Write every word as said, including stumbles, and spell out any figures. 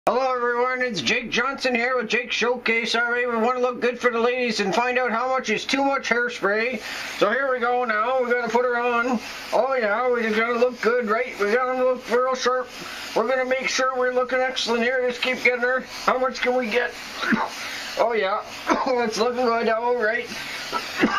Hello everyone, it's Jake Johnston here with Jake Showcase. Alright, we want to look good for the ladies and find out how much is too much hairspray. So here we go now, we gotta put her on. Oh yeah, we're gonna look good, right? We gotta look real sharp. We're gonna make sure we're looking excellent here. Just keep getting her. How much can we get? Oh yeah, it's looking good, alright.